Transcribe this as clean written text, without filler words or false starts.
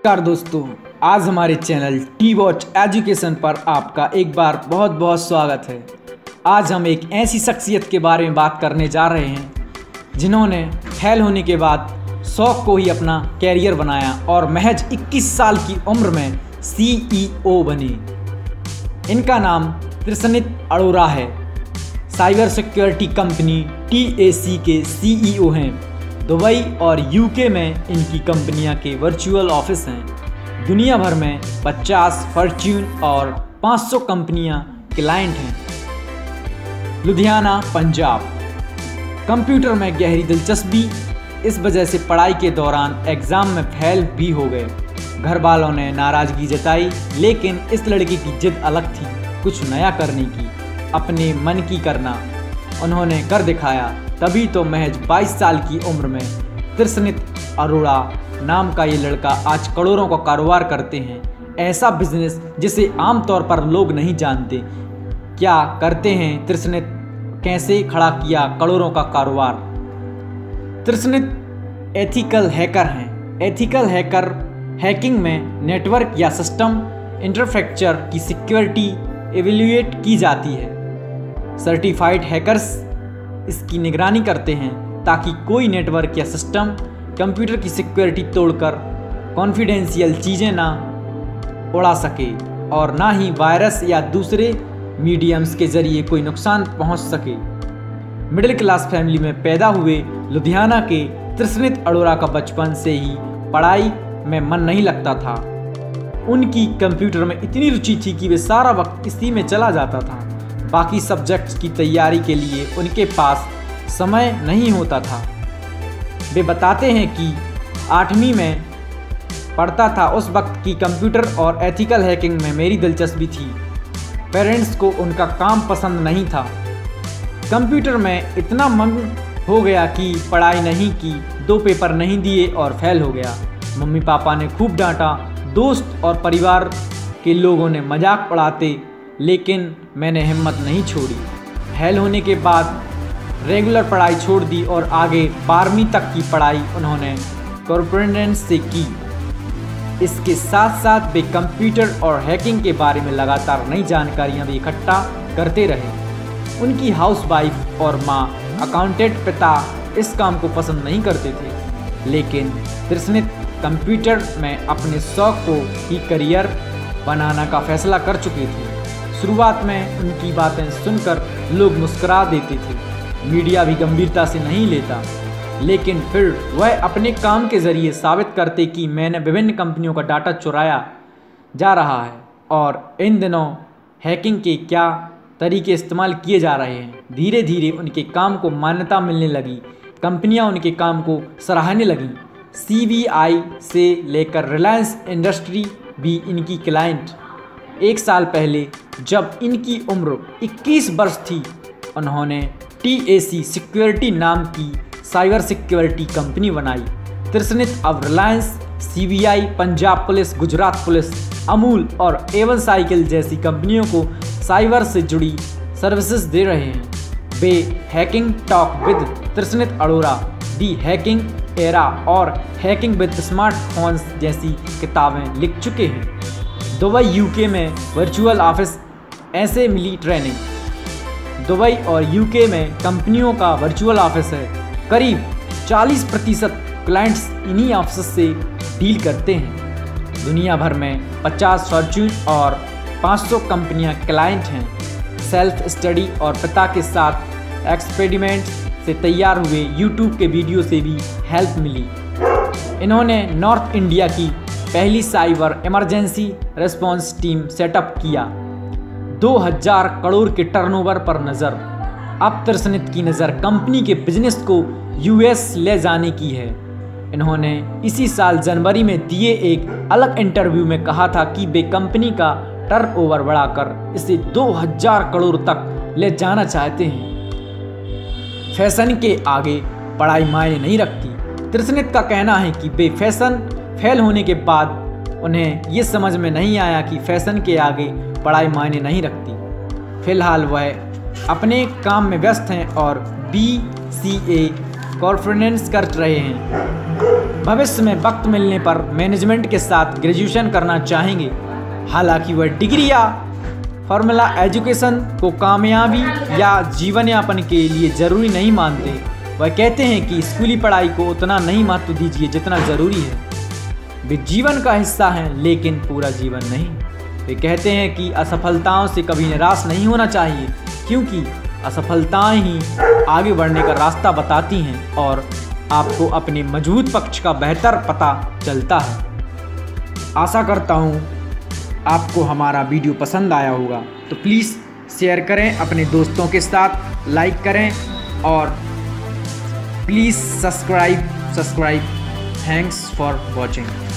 नमस्कार दोस्तों, आज हमारे चैनल टी वॉच एजुकेशन पर आपका एक बार बहुत बहुत स्वागत है। आज हम एक ऐसी शख्सियत के बारे में बात करने जा रहे हैं जिन्होंने फेल होने के बाद शौक को ही अपना कैरियर बनाया और महज 21 साल की उम्र में CEO बने। इनका नाम त्रिशनीत अरोरा है। साइबर सिक्योरिटी कंपनी TAC के CEO हैं। दुबई और UK में इनकी कंपनियां के वर्चुअल ऑफिस हैं। दुनिया भर में 50 फॉर्च्यून और 500 कंपनियां क्लाइंट हैं। लुधियाना, पंजाब। कंप्यूटर में गहरी दिलचस्पी, इस वजह से पढ़ाई के दौरान एग्ज़ाम में फेल भी हो गए। घर वालों ने नाराज़गी जताई, लेकिन इस लड़के की जिद अलग थी, कुछ नया करने की, अपने मन की करना। उन्होंने कर दिखाया। तभी तो महज 22 साल की उम्र में त्रिशनीत अरोरा नाम का ये लड़का आज करोड़ों का कारोबार करते हैं। ऐसा बिजनेस जिसे आमतौर पर लोग नहीं जानते। क्या करते हैं त्रिशनीत, कैसे खड़ा किया करोड़ों का कारोबार। त्रिशनीत एथिकल हैकर हैं। एथिकल हैकर हैकिंग में नेटवर्क या सिस्टम इंफ्रास्ट्रक्चर की सिक्योरिटी एवेल्युएट की जाती है। सर्टिफाइड हैकर्स इसकी निगरानी करते हैं ताकि कोई नेटवर्क या सिस्टम कंप्यूटर की सिक्योरिटी तोड़कर कॉन्फिडेंशियल चीज़ें ना उड़ा सके और ना ही वायरस या दूसरे मीडियम्स के ज़रिए कोई नुकसान पहुंच सके। मिडिल क्लास फैमिली में पैदा हुए लुधियाना के त्रिशनीत अरोरा का बचपन से ही पढ़ाई में मन नहीं लगता था। उनकी कंप्यूटर में इतनी रुचि थी कि वे सारा वक्त इसी में चला जाता था। बाकी सब्जेक्ट्स की तैयारी के लिए उनके पास समय नहीं होता था। वे बताते हैं कि 8वीं में पढ़ता था उस वक्त की कंप्यूटर और एथिकल हैकिंग में मेरी दिलचस्पी थी। पेरेंट्स को उनका काम पसंद नहीं था। कंप्यूटर में इतना मन हो गया कि पढ़ाई नहीं की, 2 पेपर नहीं दिए और फेल हो गया। मम्मी पापा ने खूब डांटा, दोस्त और परिवार के लोगों ने मजाक उड़ाते, लेकिन मैंने हिम्मत नहीं छोड़ी। फेल होने के बाद रेगुलर पढ़ाई छोड़ दी और आगे 12वीं तक की पढ़ाई उन्होंने कॉरस्पॉन्डेंस से की। इसके साथ साथ वे कंप्यूटर और हैकिंग के बारे में लगातार नई जानकारियां भी इकट्ठा करते रहे। उनकी हाउसवाइफ और माँ अकाउंटेंट पिता इस काम को पसंद नहीं करते थे, लेकिन त्रिशनीत कंप्यूटर में अपने शौक को ही करियर बनाना का फैसला कर चुके थे। शुरुआत में उनकी बातें सुनकर लोग मुस्कुरा देते थे, मीडिया भी गंभीरता से नहीं लेता, लेकिन फिर वह अपने काम के ज़रिए साबित करते कि मैंने विभिन्न कंपनियों का डाटा चुराया जा रहा है और इन दिनों हैकिंग के क्या तरीके इस्तेमाल किए जा रहे हैं। धीरे धीरे उनके काम को मान्यता मिलने लगी, कंपनियां उनके काम को सराहने लगीं। CBI से लेकर रिलायंस इंडस्ट्री भी इनकी क्लाइंट। 1 साल पहले जब इनकी उम्र 21 वर्ष थी, उन्होंने TAC सिक्योरिटी नाम की साइबर सिक्योरिटी कंपनी बनाई। त्रिशनीत अब Reliance, CBI, Punjab police, Gujarat police, Amul और A1 साइकिल जैसी कंपनियों को साइबर से जुड़ी सर्विसेज दे रहे हैं। वे hacking talk with Trishneet Arora, the hacking era और हैकिंग विद स्मार्टफोन्स जैसी किताबें लिख चुके हैं। दुबई UK में वर्चुअल ऑफिस ऐसे मिली ट्रेनिंग। दुबई और UK में कंपनियों का वर्चुअल ऑफिस है। करीब 40% क्लाइंट्स इन्हीं ऑफिस से डील करते हैं। दुनिया भर में 50 फॉर्च्यून और 500 कंपनियां क्लाइंट हैं। सेल्फ स्टडी और पिता के साथ एक्सपेरिमेंट से तैयार हुए YouTube के वीडियो से भी हेल्प मिली। इन्होंने नॉर्थ इंडिया की पहली cyber emergency response team setup किया। 2000 करोड़ के टर्नओवर पर नज़र। अब त्रिशनीत की नज़र कंपनी के बिजनेस को US ले जाने की है। इन्होंने इसी साल जनवरी में दिए एक अलग इंटरव्यू में कहा था कि वे कंपनी का टर्नओवर बढ़ाकर इसे 2000 करोड़ तक ले जाना चाहते हैं। फैशन के आगे पढ़ाई मायने नहीं रखती। त्रिशनीत का कहना है कि वे फैशन फेल होने के बाद उन्हें ये समझ में नहीं आया कि फैशन के आगे पढ़ाई मायने नहीं रखती। फिलहाल वह अपने काम में व्यस्त हैं और BCA कॉन्फ्रेंस कर रहे हैं। भविष्य में वक्त मिलने पर मैनेजमेंट के साथ ग्रेजुएशन करना चाहेंगे। हालांकि वह डिग्री या फॉर्मूला एजुकेशन को कामयाबी या जीवन यापन के लिए ज़रूरी नहीं मानते। वह कहते हैं कि स्कूली पढ़ाई को उतना नहीं महत्व दीजिए जितना ज़रूरी है। वे जीवन का हिस्सा हैं लेकिन पूरा जीवन नहीं। वे कहते हैं कि असफलताओं से कभी निराश नहीं होना चाहिए, क्योंकि असफलताएं ही आगे बढ़ने का रास्ता बताती हैं और आपको अपने मजबूत पक्ष का बेहतर पता चलता है। आशा करता हूँ आपको हमारा वीडियो पसंद आया होगा, तो प्लीज़ शेयर करें अपने दोस्तों के साथ, लाइक करें और please subscribe. Thanks for watching.